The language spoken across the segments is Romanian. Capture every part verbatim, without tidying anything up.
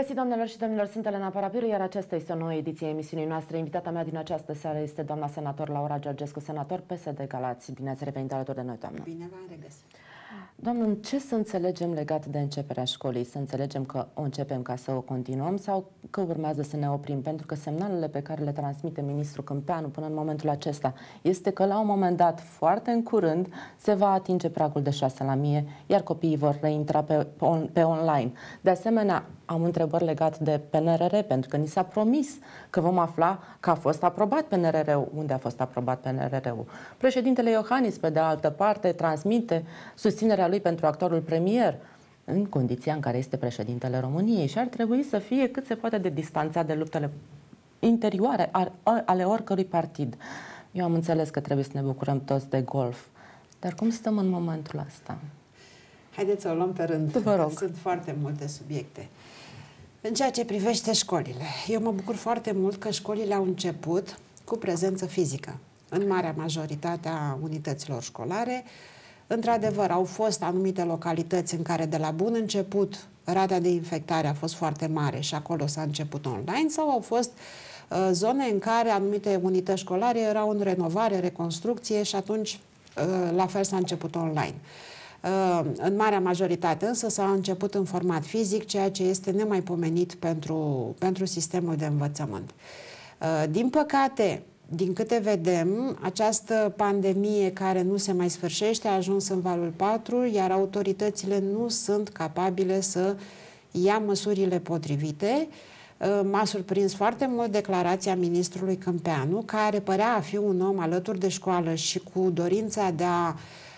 găsit, doamnelor și domnilor, sunt Elena Parapiru, iar aceasta este o nouă ediție a emisiunii noastre. Invitata mea din această seară este doamna senator Laura Georgescu, senator P S D Galați. Bine ați revenit alături de noi, doamnă. Bine v-am regăsit. Doamnă, ce să înțelegem legat de începerea școlii? Să înțelegem că o începem ca să o continuăm sau că urmează să ne oprim? Pentru că semnalele pe care le transmite ministrul Câmpeanu până în momentul acesta este că la un moment dat, foarte în curând, se va atinge pragul de șase la mie, iar copiii vor reintra pe, on, pe online. De asemenea, am întrebări legate de P N R R, pentru că ni s-a promis că vom afla că a fost aprobat P N R R-ul. Unde a fost aprobat P N R R-ul? Președintele Iohannis, pe de altă parte, transmite susținerea lui pentru actualul premier, în condiția în care este președintele României și ar trebui să fie cât se poate de distanțat de luptele interioare ale oricărui partid. Eu am înțeles că trebuie să ne bucurăm toți de golf, dar cum stăm în momentul ăsta? Haideți să o luăm pe rând. Vă rog. Sunt foarte multe subiecte. În ceea ce privește școlile, eu mă bucur foarte mult că școlile au început cu prezență fizică în marea majoritate a unităților școlare. Într-adevăr, au fost anumite localități în care de la bun început rata de infectare a fost foarte mare și acolo s-a început online, sau au fost uh, zone în care anumite unități școlare erau în renovare, reconstrucție și atunci uh, la fel s-a început online. Uh, în marea majoritate însă s-a început în format fizic, ceea ce este nemaipomenit pentru, pentru sistemul de învățământ. Uh, din păcate, din câte vedem, această pandemie care nu se mai sfârșește a ajuns în valul patru, iar autoritățile nu sunt capabile să ia măsurile potrivite. M-a surprins foarte mult declarația ministrului Câmpeanu, care părea a fi un om alături de școală și cu dorința de a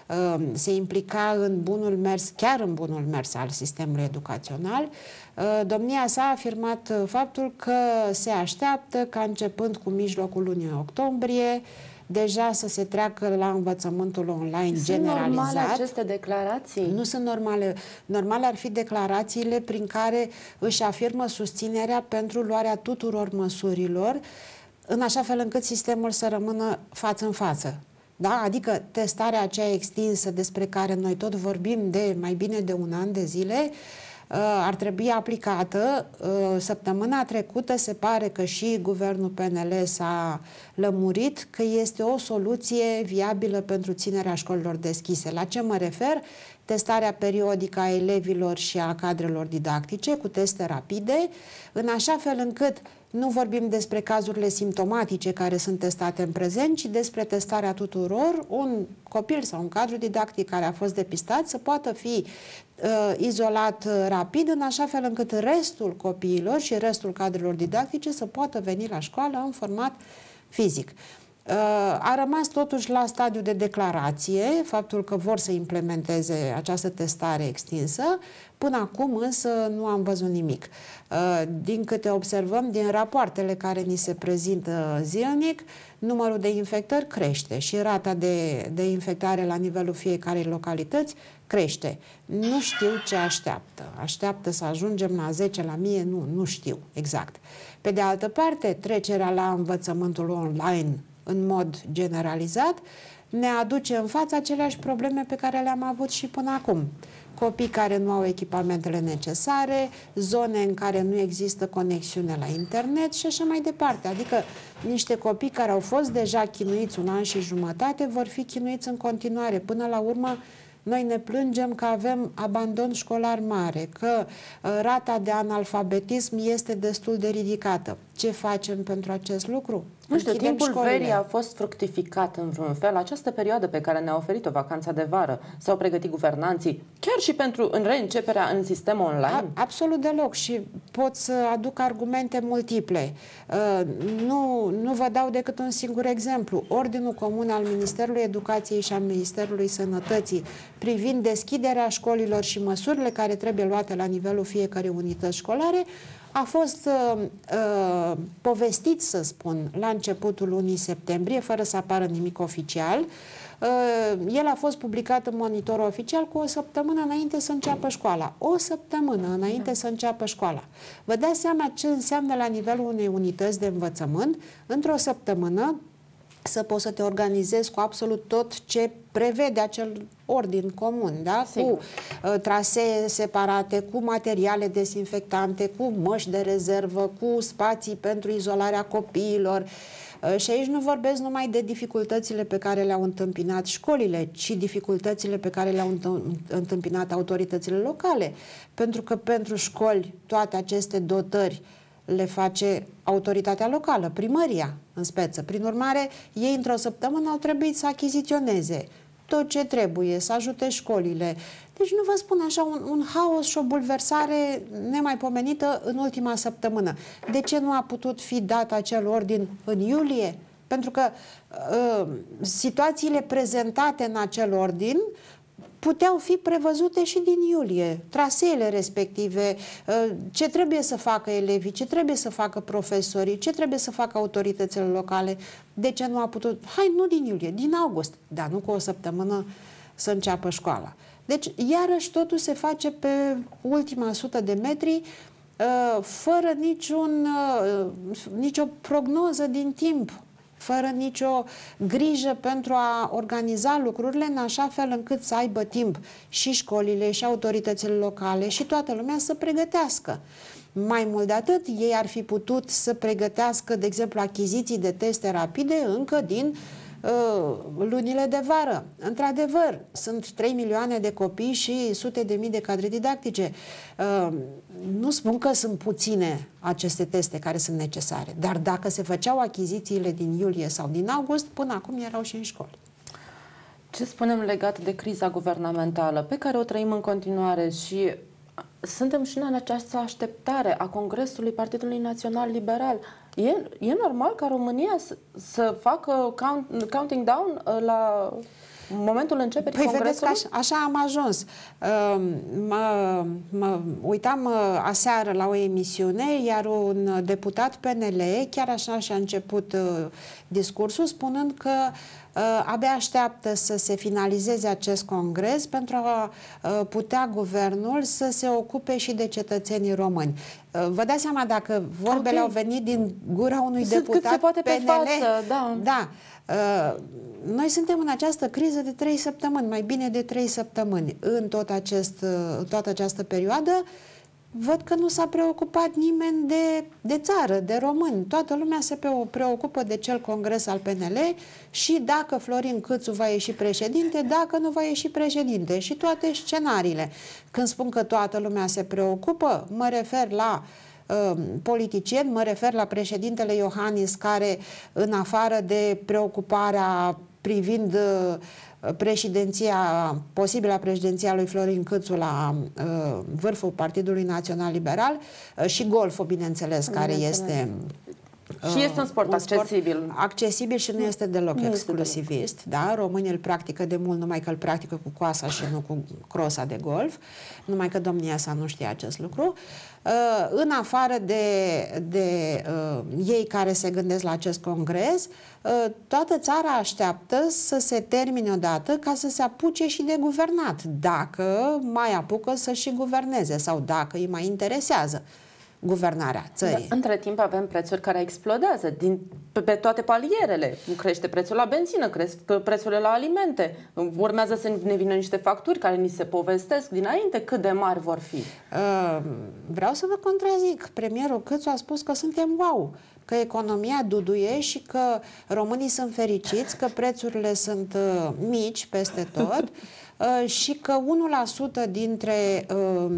se implica în bunul mers, chiar în bunul mers al sistemului educațional. Domnia sa a afirmat faptul că se așteaptă ca începând cu mijlocul lunii octombrie deja să se treacă la învățământul online sunt generalizat. Sunt normale aceste declarații? Nu sunt normale. Normale ar fi declarațiile prin care își afirmă susținerea pentru luarea tuturor măsurilor, în așa fel încât sistemul să rămână față în față. Da? Adică testarea aceea extinsă despre care noi tot vorbim de mai bine de un an de zile ar trebui aplicată. Săptămâna trecută se pare că și guvernul P N L s-a lămurit că este o soluție viabilă pentru ținerea școlilor deschise. La ce mă refer? Testarea periodică a elevilor și a cadrelor didactice cu teste rapide, în așa fel încât nu vorbim despre cazurile simptomatice care sunt testate în prezent, ci despre testarea tuturor. Un copil sau un cadru didactic care a fost depistat să poată fi uh, izolat uh, rapid, în așa fel încât restul copiilor și restul cadrelor didactice să poată veni la școală în format fizic. A rămas totuși la stadiu de declarație faptul că vor să implementeze această testare extinsă. Până acum însă nu am văzut nimic. Din câte observăm, din rapoartele care ni se prezintă zilnic, numărul de infectări crește și rata de, de infectare la nivelul fiecarei localități crește. Nu știu ce așteaptă. Așteaptă să ajungem la zece la mie? Nu, nu știu exact. Pe de altă parte, trecerea la învățământul online în mod generalizat ne aduce în față aceleași probleme pe care le-am avut și până acum. Copii care nu au echipamentele necesare, zone în care nu există conexiune la internet și așa mai departe. Adică niște copii care au fost deja chinuiți un an și jumătate vor fi chinuiți în continuare. Până la urmă, noi ne plângem că avem abandon școlar mare, că uh, rata de analfabetism este destul de ridicată. Ce facem pentru acest lucru? Nu știu, Închidem timpul școlile. verii a fost fructificat în vreun fel. Această perioadă pe care ne-a oferit-o, vacanța de vară, s-au pregătit guvernanții chiar și pentru în reînceperea în sistem online? A, absolut deloc și pot să aduc argumente multiple. Uh, nu, nu vă dau decât un singur exemplu. Ordinul comun al Ministerului Educației și al Ministerului Sănătății privind deschiderea școlilor și măsurile care trebuie luate la nivelul fiecărei unități școlare a fost uh, uh, povestit, să spun, la începutul lunii septembrie, fără să apară nimic oficial. Uh, el a fost publicat în Monitorul Oficial cu o săptămână înainte să înceapă școala. O săptămână înainte să înceapă școala. Vă dați seama ce înseamnă la nivelul unei unități de învățământ, într-o săptămână, să poți să te organizezi cu absolut tot ce prevede acel ordin comun, da? Cu uh, trasee separate, cu materiale dezinfectante, cu măști de rezervă, cu spații pentru izolarea copiilor. Uh, și aici nu vorbesc numai de dificultățile pe care le-au întâmpinat școlile, ci dificultățile pe care le-au întâmpinat autoritățile locale. Pentru că pentru școli toate aceste dotări le face autoritatea locală, primăria în speță. Prin urmare, ei într-o săptămână au trebuit să achiziționeze tot ce trebuie, să ajute școlile. Deci nu vă spun așa, un, un haos și o bulversare nemaipomenită în ultima săptămână. De ce nu a putut fi dat acel ordin în iulie? Pentru că uh, situațiile prezentate în acel ordin puteau fi prevăzute și din iulie. Traseele respective, ce trebuie să facă elevii, ce trebuie să facă profesorii, ce trebuie să facă autoritățile locale. De ce nu a putut? Hai, nu din iulie, din august, dar nu cu o săptămână să înceapă școala. Deci, iarăși, totul se face pe ultima sută de metri, fără niciun, nicio prognoză din timp, fără nicio grijă pentru a organiza lucrurile în așa fel încât să aibă timp și școlile, și autoritățile locale, și toată lumea să pregătească. Mai mult de atât, ei ar fi putut să pregătească, de exemplu, achiziții de teste rapide încă din uh, lunile de vară. Într-adevăr, sunt trei milioane de copii și sute de mii de cadre didactice. Uh, nu spun că sunt puține aceste teste care sunt necesare, dar dacă se făceau achizițiile din iulie sau din august, până acum erau și în școli. Ce spunem legat de criza guvernamentală pe care o trăim în continuare și suntem și în această așteptare a Congresului Partidului Național Liberal? E, e normal ca România să, să facă count, counting down la momentul începerii păi Congresului? Vedeți că așa, așa am ajuns. Mă, mă uitam aseară la o emisiune, iar un deputat P N L, chiar așa și-a început discursul, spunând că abia așteaptă să se finalizeze acest congres pentru a putea guvernul să se ocupe și de cetățenii români. Vă dați seama dacă vorbele okay. au venit din gura unui Sunt deputat cât se poate P N L? pe față, da. Da. Noi suntem în această criză de trei săptămâni, mai bine de trei săptămâni. În tot acest, toată această perioadă, văd că nu s-a preocupat nimeni de, de țară, de români. Toată lumea se preocupă de cel congres al P N L și dacă Florin Câțu va ieși președinte, dacă nu va ieși președinte și toate scenariile. Când spun că toată lumea se preocupă, mă refer la uh, politicieni, mă refer la președintele Iohannis, care, în afară de preocuparea privind uh, președinția, posibila președinția lui Florin Câțu la uh, vârful Partidului Național Liberal, uh, și golful, bineînțeles, care este uh, și este un sport un accesibil. Sport accesibil și nu este deloc nu exclusivist. Este deloc. Da? Românii îl practică de mult, numai că îl practică cu coasa și nu cu crosa de golf, numai că domnia sa nu știe acest lucru. Uh, în afară de, de uh, ei care se gândesc la acest congres, uh, toată țara așteaptă să se termine odată ca să se apuce și de guvernat, dacă mai apucă să și guverneze sau dacă îi mai interesează guvernarea țării. Da, între timp avem prețuri care explodează din, pe, pe toate palierele. Crește prețul la benzină, cresc prețurile la alimente. Urmează să ne vină niște facturi care ni se povestesc dinainte cât de mari vor fi. Uh, vreau să vă contrazic. Premierul Câțu a spus că suntem wow, că economia duduie și că românii sunt fericiți, că prețurile sunt uh, mici peste tot. Uh, și că unu la sută dintre uh,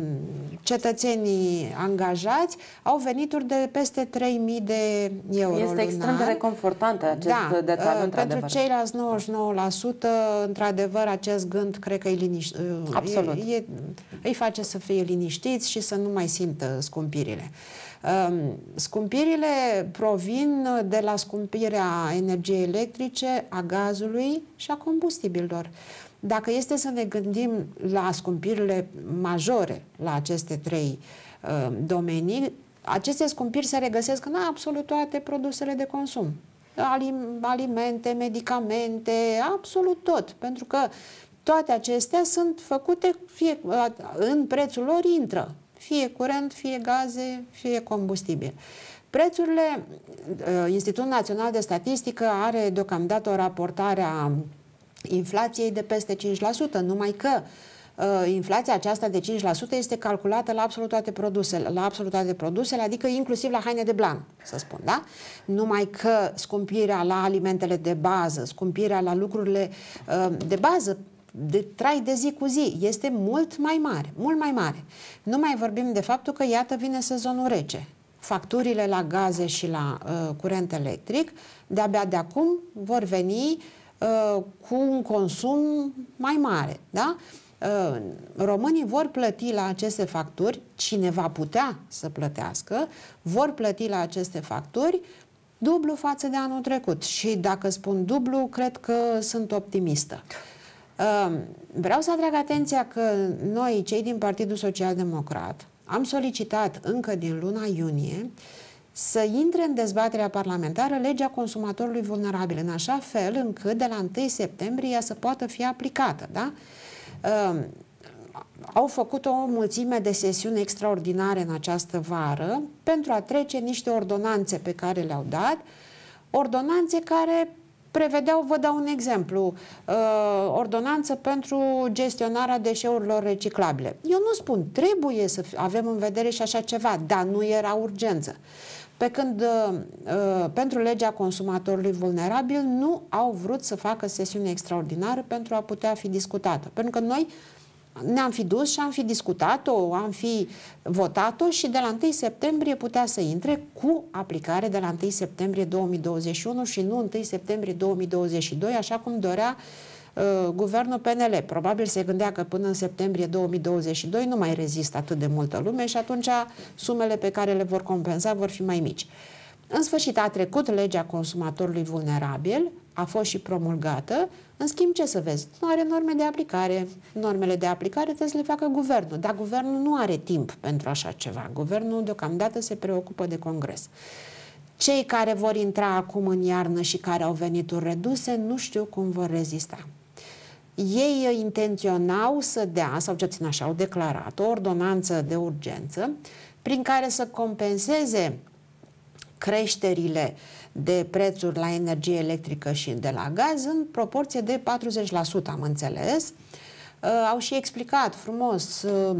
cetățenii angajați au venituri de peste trei mii de euro Este lunar. extrem de reconfortant acest da, detaliu, uh, într-adevăr. Pentru ceilalți nouăzeci și nouă la sută, într-adevăr, acest gând cred că îi, liniș... Absolut. E, e, îi face să fie liniștiți și să nu mai simtă scumpirile. Uh, scumpirile provin de la scumpirea energiei electrice, a gazului și a combustibililor. Dacă este să ne gândim la scumpirile majore la aceste trei uh, domenii, aceste scumpiri se regăsesc în absolut toate produsele de consum. Alim, alimente, medicamente, absolut tot. Pentru că toate acestea sunt făcute, fie, în prețul lor intră, fie curent, fie gaze, fie combustibil. Prețurile, Institutul Național de Statistică are deocamdată o raportare a inflației de peste cinci la sută, numai că inflația aceasta de cinci la sută este calculată la absolut toate produsele, la absolut toate produsele, adică inclusiv la haine de blan, să spun, da? Numai că scumpirea la alimentele de bază, scumpirea la lucrurile de bază, de trai de zi cu zi, este mult mai mare, mult mai mare. Nu mai vorbim de faptul că, iată, vine sezonul rece. Facturile la gaze și la uh, curent electric, de-abia de acum vor veni uh, cu un consum mai mare, da? Uh, românii vor plăti la aceste facturi, cine va putea să plătească, vor plăti la aceste facturi dublu față de anul trecut. Și dacă spun dublu, cred că sunt optimistă. Uh, vreau să atrag atenția că noi, cei din Partidul Social Democrat, am solicitat încă din luna iunie să intre în dezbaterea parlamentară legea consumatorului vulnerabil, în așa fel încât de la întâi septembrie ea să poată fi aplicată. Da? Uh, au făcut o mulțime de sesiuni extraordinare în această vară pentru a trece niște ordonanțe pe care le-au dat, ordonanțe care prevedeau, vă dau un exemplu, uh, ordonanță pentru gestionarea deșeurilor reciclabile. Eu nu spun, trebuie să avem în vedere și așa ceva, dar nu era urgență. Pe când uh, uh, pentru legea consumatorului vulnerabil nu au vrut să facă sesiune extraordinară pentru a putea fi discutată. Pentru că noi ne-am fi dus și am fi discutat-o, am fi votat-o și de la întâi septembrie putea să intre cu aplicare de la întâi septembrie două mii douăzeci și unu și nu întâi septembrie două mii douăzeci și doi, așa cum dorea uh, guvernul P N L. Probabil se gândea că până în septembrie două mii douăzeci și doi nu mai rezistă atât de multă lume și atunci sumele pe care le vor compensa vor fi mai mici. În sfârșit a trecut legea consumatorului vulnerabil, a fost și promulgată. În schimb, ce să vezi? Nu are norme de aplicare. Normele de aplicare trebuie să le facă guvernul, dar guvernul nu are timp pentru așa ceva. Guvernul deocamdată se preocupă de Congres. Cei care vor intra acum în iarnă și care au venituri reduse, nu știu cum vor rezista. Ei intenționau să dea, sau ce țin așa, au declarat o ordonanță de urgență prin care să compenseze creșterile de prețuri la energie electrică și de la gaz în proporție de patruzeci la sută, am înțeles. Uh, au și explicat frumos uh,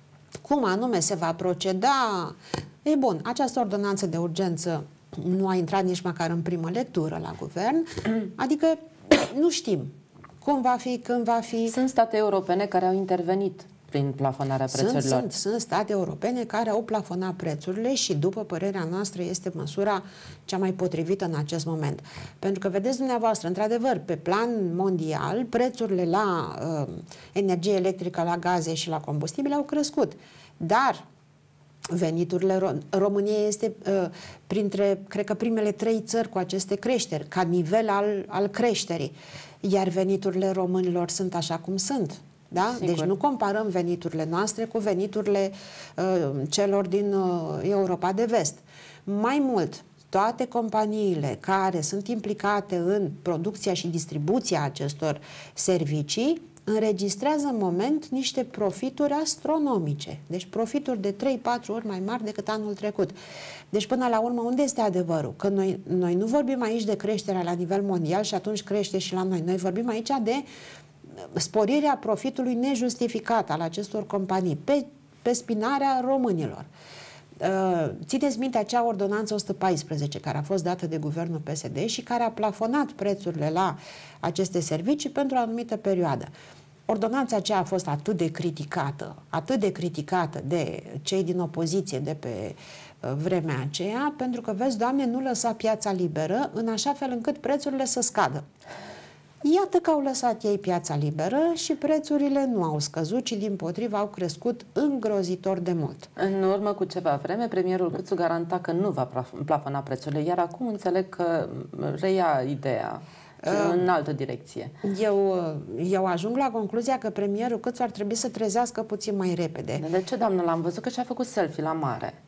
cum anume se va proceda. E bun, această ordonanță de urgență nu a intrat nici măcar în primă lectură la guvern, adică nu știm cum va fi, când va fi. Sunt state europene care au intervenit prin plafonarea prețurilor. Sunt, sunt, sunt state europene care au plafonat prețurile și, după părerea noastră, este măsura cea mai potrivită în acest moment. Pentru că, vedeți dumneavoastră, într-adevăr, pe plan mondial, prețurile la uh, energie electrică, la gaze și la combustibile au crescut. Dar veniturile Ro- României este uh, printre, cred că, primele trei țări cu aceste creșteri, ca nivel al, al creșterii. Iar veniturile românilor sunt așa cum sunt. Da? Deci nu comparăm veniturile noastre cu veniturile uh, celor din uh, Europa de Vest. Mai mult, toate companiile care sunt implicate în producția și distribuția acestor servicii înregistrează în moment niște profituri astronomice. Deci profituri de trei patru ori mai mari decât anul trecut. Deci până la urmă, unde este adevărul? Că noi, noi nu vorbim aici de creșterea la nivel mondial și atunci crește și la noi. Noi vorbim aici de sporirea profitului nejustificat al acestor companii pe, pe spinarea românilor. Uh, țineți minte acea ordonanță o sută paisprezece care a fost dată de guvernul P S D și care a plafonat prețurile la aceste servicii pentru o anumită perioadă. Ordonanța aceea a fost atât de criticată, atât de criticată de cei din opoziție de pe uh, vremea aceea, pentru că, vezi, Doamne, nu lăsa piața liberă în așa fel încât prețurile să scadă. Iată că au lăsat ei piața liberă și prețurile nu au scăzut, ci dimpotrivă au crescut îngrozitor de mult. În urmă cu ceva vreme, premierul Câțu garanta că nu va plafona prețurile, iar acum înțeleg că reia ideea uh, în altă direcție. Eu, eu ajung la concluzia că premierul Câțu ar trebui să trezească puțin mai repede. De ce, doamnă? L-am văzut că și-a făcut selfie la mare.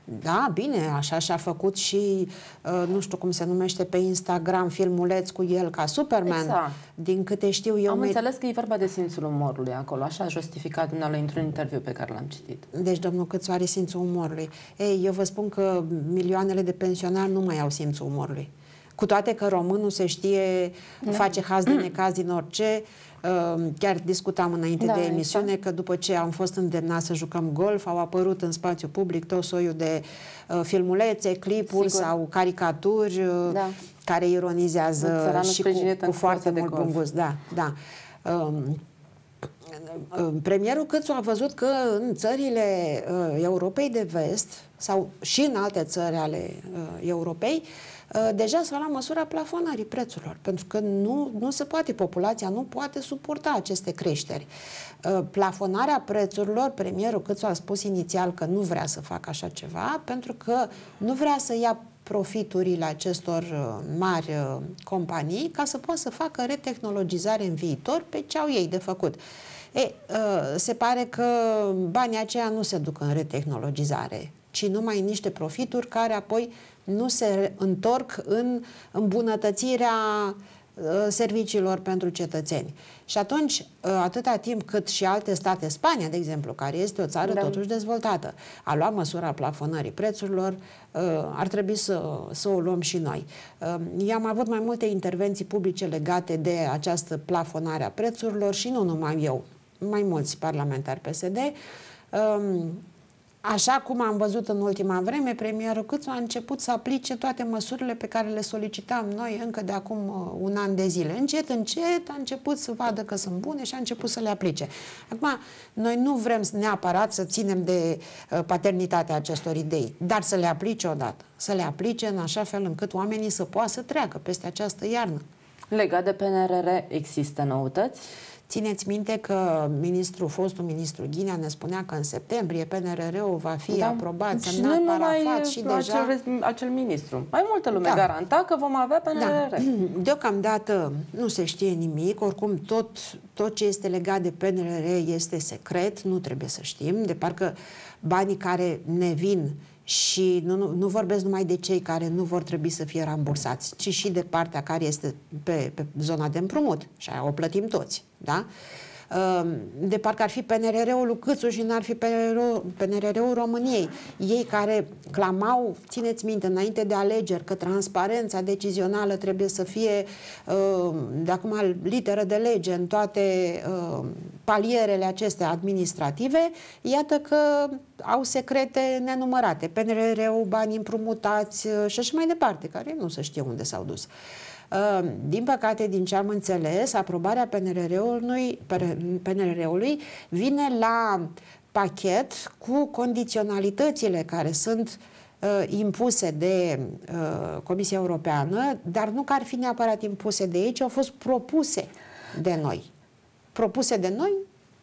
Da, bine, așa și-a făcut și, uh, nu știu cum se numește pe Instagram, filmuleț cu el ca Superman. Exact. Din câte știu eu... Am me- înțeles că e vorba de simțul umorului acolo, așa a justificat dumneavoastră într-un interviu pe care l-am citit. Deci, domnul Câțu are simțul umorului. Ei, eu vă spun că milioanele de pensionari nu mai au simțul umorului. Cu toate că românul se știe, da. face haz de necaz din orice. Chiar discutam înainte Da, de emisiune exact. că după ce am fost îndemnați să jucăm golf, au apărut în spațiu public tot soiul de uh, filmulețe, clipuri Sigur. sau caricaturi uh, Da. care ironizează Țăranul și cu, sprijinit în cu foarte de mult golf. bun gust. Da, da. Um, Premierul Câțu a văzut că în țările uh, Europei de Vest sau și în alte țări ale uh, Europei uh, deja s-a luat măsura plafonării prețurilor, pentru că nu, nu se poate, populația nu poate suporta aceste creșteri. Uh, plafonarea prețurilor, premierul Câțu a spus inițial că nu vrea să facă așa ceva, pentru că nu vrea să ia profiturile acestor uh, mari uh, companii ca să poată să facă retehnologizare în viitor pe ce au ei de făcut. E, se pare că banii aceia nu se duc în retehnologizare, ci numai în niște profituri care apoi nu se întorc în îmbunătățirea serviciilor pentru cetățeni. Și atunci, atâta timp cât și alte state, Spania, de exemplu, care este o țară da. totuși dezvoltată, a luat măsura plafonării prețurilor, ar trebui să, să o luăm și noi. Eu am avut mai multe intervenții publice legate de această plafonare a prețurilor și nu numai eu, mai mulți parlamentari P S D. Așa cum am văzut în ultima vreme, premierul Câțu a început să aplice toate măsurile pe care le solicitam noi încă de acum un an de zile. Încet, încet a început să vadă că sunt bune și a început să le aplice. Acum, noi nu vrem neapărat să ținem de paternitatea acestor idei, dar să le aplice odată. Să le aplice în așa fel încât oamenii să poată să treacă peste această iarnă. Legat de P N R R, există noutăți? Țineți minte că ministrul, fostul ministru Ghinea ne spunea că în septembrie P N R R-ul va fi da. aprobat, Și semnat, nu parafat numai și deja... acel, acel ministru. Mai multă lume Da. garanta că vom avea P N R R. Da. Deocamdată nu se știe nimic, oricum tot, tot ce este legat de P N R R este secret, nu trebuie să știm, de parcă banii care ne vin și nu, nu, nu vorbesc numai de cei care nu vor trebui să fie rambursați, ci și de partea care este pe, pe zona de împrumut. Și aia o plătim toți. Da? De parcă ar fi P N R R-ul lui Câțu și n-ar fi P N R R-ul României. Ei care clamau, țineți minte, înainte de alegeri, că transparența decizională trebuie să fie de acum literă de lege în toate palierele acestea administrative, iată că au secrete nenumărate. P N R R-ul, bani împrumutați și așa mai departe, care nu se știe unde s-au dus. Din păcate, din ce am înțeles, aprobarea P N R R-ului, P N R R-ului vine la pachet cu condiționalitățile care sunt uh, impuse de uh, Comisia Europeană, dar nu că ar fi neapărat impuse de ei, ci au fost propuse de noi. Propuse de noi,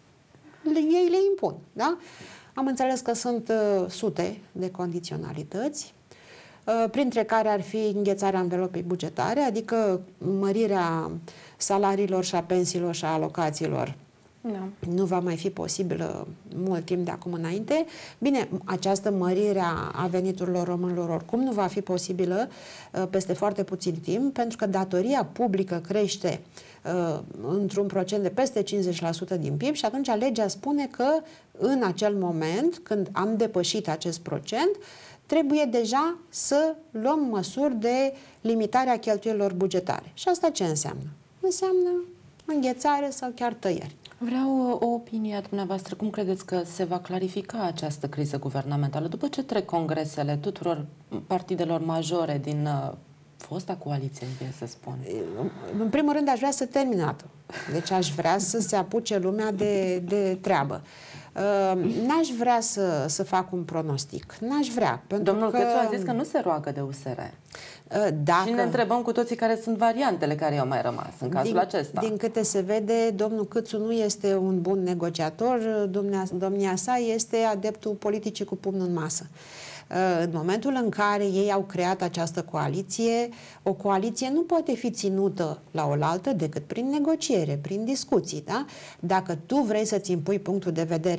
ei le impun. Da? Am înțeles că sunt uh, sute de condiționalități, printre care ar fi înghețarea anvelopei bugetare, adică mărirea salariilor și a pensiilor și a alocațiilor. Da. Nu va mai fi posibil mult timp de acum înainte. Bine, această mărire a veniturilor românilor oricum nu va fi posibilă peste foarte puțin timp, pentru că datoria publică crește uh, într-un procent de peste cincizeci la sută din P I B și atunci legea spune că în acel moment, când am depășit acest procent, trebuie deja să luăm măsuri de limitare a cheltuielilor bugetare. Și asta ce înseamnă? Înseamnă înghețare sau chiar tăieri. Vreau o opinie a dumneavoastră. Cum credeți că se va clarifica această criză guvernamentală după ce trec congresele tuturor partidelor majore din uh, fosta coaliție, să spun? În primul rând aș vrea să terminat. Deci aș vrea să se apuce lumea de, de treabă. Uh, n-aș vrea să, să fac un pronostic. N-aș vrea. Pentru Domnul că... Câțu a zis că nu se roagă de U S R. Uh, dacă... Și ne întrebăm cu toții care sunt variantele care i-au mai rămas în cazul din, acesta. Din câte se vede, domnul Câțu nu este un bun negociator. Domnia, domnia sa este adeptul politicii cu pumnul în masă. În momentul în care ei au creat această coaliție, o coaliție nu poate fi ținută la oaltă decât prin negociere, prin discuții. Da? Dacă tu vrei să-ți impui punctul de vedere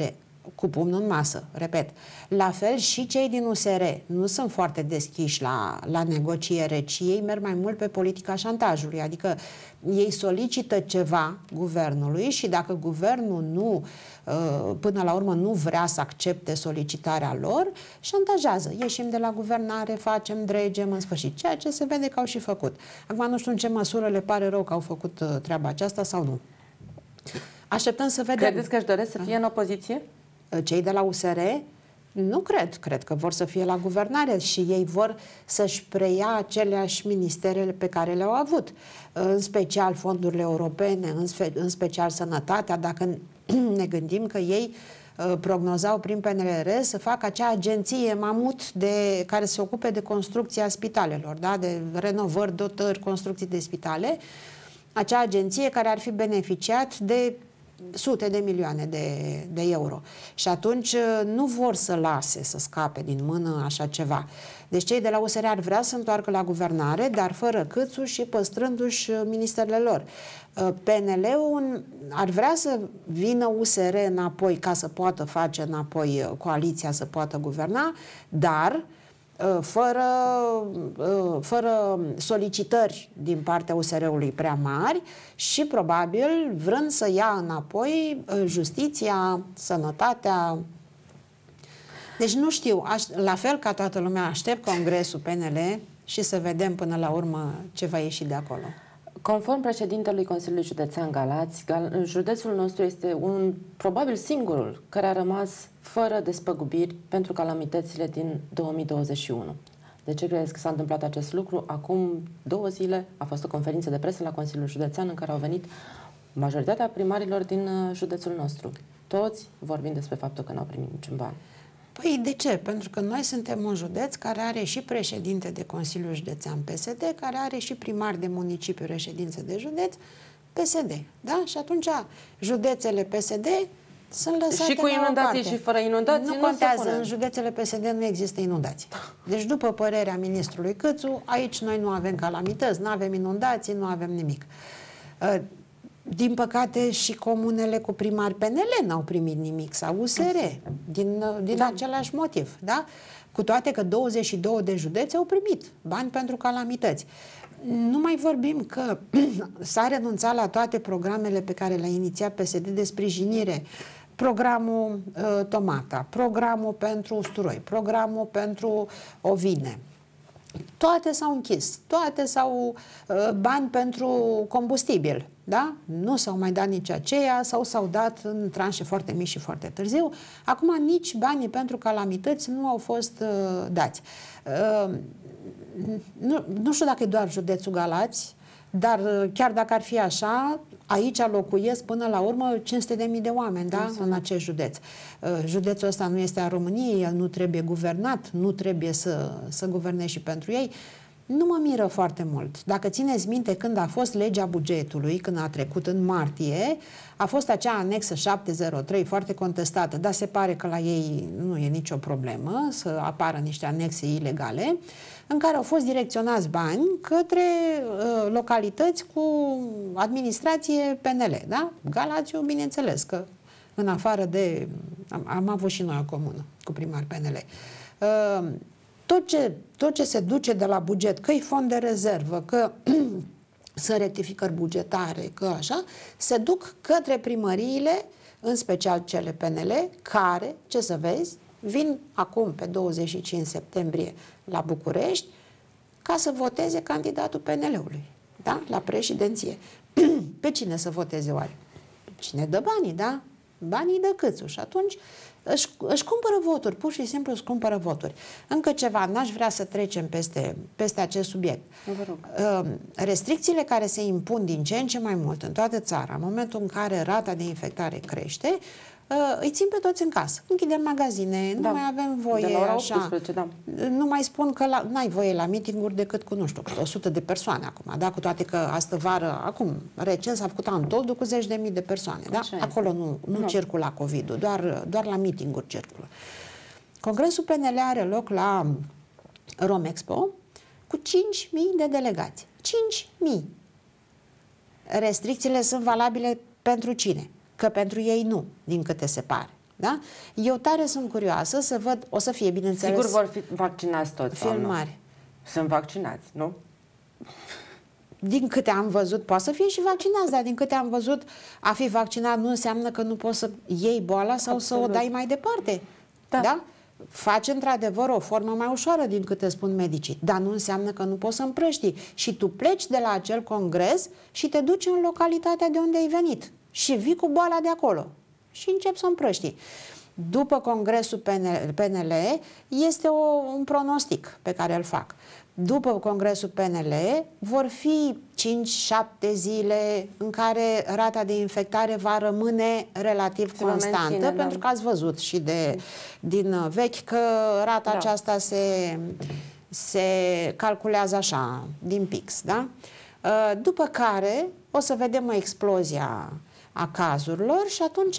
cu pumnul în masă, repet. La fel și cei din U S R nu sunt foarte deschiși la, la negociere, ci ei merg mai mult pe politica șantajului, adică ei solicită ceva guvernului și dacă guvernul nu, până la urmă nu vrea să accepte solicitarea lor, șantajează. Ieșim de la guvernare, facem, dregem, în sfârșit, ceea ce se vede că au și făcut. Acum nu știu în ce măsură le pare rău că au făcut treaba aceasta sau nu. Așteptăm să vedem. Credeți că își doresc să fie în opoziție? Cei de la U S R? Nu cred. Cred că vor să fie la guvernare și ei vor să-și preia aceleași ministerele pe care le-au avut. În special fondurile europene, în, spe, în special sănătatea, dacă ne gândim că ei uh, prognozau prin P N R R să facă acea agenție mamut de, care se ocupe de construcția spitalelor, da? De renovări, dotări, construcții de spitale. Acea agenție care ar fi beneficiat de sute de milioane de, de euro. Și atunci nu vor să lase să scape din mână așa ceva. Deci cei de la U S R ar vrea să întoarcă la guvernare, dar fără Câțu și păstrându-și ministerele lor. P N L-ul ar vrea să vină U S R înapoi ca să poată face înapoi coaliția, să poată guverna, dar fără, fără solicitări din partea U S R-ului prea mari și probabil vrând să ia înapoi justiția, sănătatea. Deci nu știu, aș, la fel ca toată lumea aștept congresul P N L și să vedem până la urmă ce va ieși de acolo. Conform președintelui Consiliului Județean Galați, județul nostru este un, probabil singurul, care a rămas fără despăgubiri pentru calamitățile din două mii douăzeci și unu. De ce credeți că s-a întâmplat acest lucru? Acum două zile a fost o conferință de presă la Consiliul Județean în care au venit majoritatea primarilor din județul nostru. Toți vorbind despre faptul că n-au primit niciun ban. Păi de ce? Pentru că noi suntem un județ care are și președinte de Consiliul Județean P S D, care are și primar de municipiu reședință de județ P S D. Da? Și atunci județele P S D sunt lăsate și cu inundații și fără inundații nu, nu contează. În județele P S D nu există inundații. Deci după părerea ministrului Câțu, aici noi nu avem calamități, nu avem inundații, nu avem nimic. Din păcate și comunele cu primari P N L n-au primit nimic sau U S R din, din da. același motiv. Da? Cu toate că douăzeci și două de județe au primit bani pentru calamități. Nu mai vorbim că s-a renunțat la toate programele pe care le-a inițiat P S D de sprijinire. Programul uh, Tomata, programul pentru usturoi, programul pentru ovine. Toate s-au închis, toate s-au uh, bani pentru combustibil, da? Nu s-au mai dat nici aceea sau s-au dat în tranșe foarte mici și foarte târziu. Acum nici banii pentru calamități nu au fost uh, dați. Uh, nu, nu știu dacă e doar județul Galați, dar uh, chiar dacă ar fi așa, aici locuiesc până la urmă cinci sute de mii de oameni, da? În acest județ. Uh, județul ăsta nu este a României, el nu trebuie guvernat, nu trebuie să, să guverneze și pentru ei. Nu mă miră foarte mult. Dacă țineți minte, când a fost legea bugetului, când a trecut în martie, a fost acea anexă șapte zero trei foarte contestată, dar se pare că la ei nu e nicio problemă să apară niște anexe ilegale, în care au fost direcționați bani către uh, localități cu administrație P N L, da? Galațiu, bineînțeles, că în afară de... Am, am avut și noi o comună cu primar P N L. Uh, tot, ce, tot ce se duce de la buget, că e fond de rezervă, că sunt rectificări bugetare, că așa, se duc către primăriile, în special cele P N L, care, ce să vezi, vin acum pe douăzeci și cinci septembrie la București ca să voteze candidatul P N L-ului, da? La președinție. Pe cine să voteze oare? Cine dă banii, da? Banii dă Câțu și atunci își, își cumpără voturi, pur și simplu își cumpără voturi. Încă ceva, n-aș vrea să trecem peste, peste acest subiect. Restricțiile care se impun din ce în ce mai mult în toată țara, în momentul în care rata de infectare crește, îi țin pe toți în casă. Închidem magazine, da. Nu mai avem voie, de la ora așa. optsprezece, da. Nu mai spun că n-ai voie la meeting-uri decât cu, nu știu, o sută de persoane acum, da? Cu toate că astă vară, acum, recent s-a făcut Antoldu cu zeci de mii de persoane, da? Acolo nu, nu, nu circula COVID-ul, doar, doar la meeting-uri circulă. Congresul P N L are loc la Romexpo cu cinci mii de delegați. cinci mii. Restricțiile sunt valabile pentru cine? Că pentru ei nu, din câte se pare. Da? Eu tare sunt curioasă să văd, o să fie, bineînțeles, Sigur vor fi vaccinați toți, filmari. Sunt vaccinați, nu? Din câte am văzut, poate să fie și vaccinați, dar din câte am văzut, a fi vaccinat nu înseamnă că nu poți să iei boala sau Absolut. să o dai mai departe. Da? da? Faci într-adevăr o formă mai ușoară din câte spun medicii, dar nu înseamnă că nu poți să împrăștii. Și tu pleci de la acel congres și te duci în localitatea de unde ai venit și vii cu boala de acolo și începi să o împrăștii. După congresul P N L este o, un pronostic pe care îl fac. După congresul P N L vor fi cinci șapte zile în care rata de infectare va rămâne relativ se constantă, menține, pentru da. că ați văzut și de, din vechi că rata da. aceasta se, se calculează așa, din pix. Da? După care o să vedem o explozie a cazurilor și atunci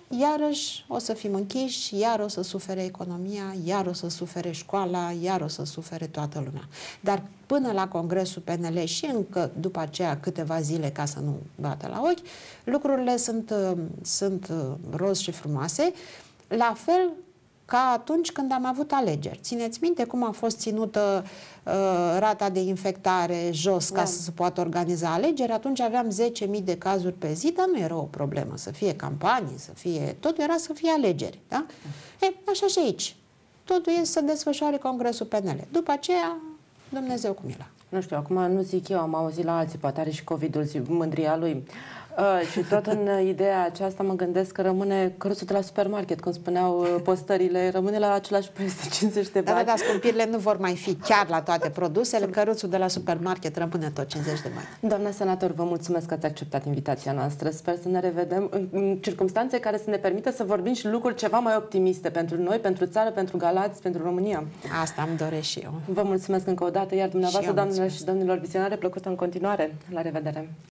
iarăși o să fim închiși, iar o să sufere economia, iar o să sufere școala, iar o să sufere toată lumea. Dar până la congresul P N L și încă după aceea câteva zile ca să nu bată la ochi, lucrurile sunt, sunt roz și frumoase, la fel ca atunci când am avut alegeri. Țineți minte cum a fost ținută uh, rata de infectare jos ca da. să se poată organiza alegeri? Atunci aveam zece mii de cazuri pe zi, dar nu era o problemă să fie campanii, să fie... Totul era să fie alegeri. Da? E, așa și aici. Totul e să desfășoare congresul P N L. După aceea, Dumnezeu cu mila. Nu știu, acum nu zic eu, am auzit la alții, poate are și COVID-ul, mândria lui. Uh, și tot în ideea aceasta mă gândesc că rămâne căruțul de la supermarket, cum spuneau uh, postările, rămâne la același preț de cincizeci de bani. Da, dar scumpirile nu vor mai fi chiar la toate produsele, căruțul de la supermarket rămâne tot cincizeci de bani. Doamna senator, vă mulțumesc că ați acceptat invitația noastră. Sper să ne revedem în, în circunstanțe care să ne permită să vorbim și lucruri ceva mai optimiste pentru noi, pentru țară, pentru Galați, pentru România. Asta îmi doresc și eu. Vă mulțumesc încă o dată, iar dumneavoastră, doamnelor și domnilor vizionare, plăcută în continuare. La revedere!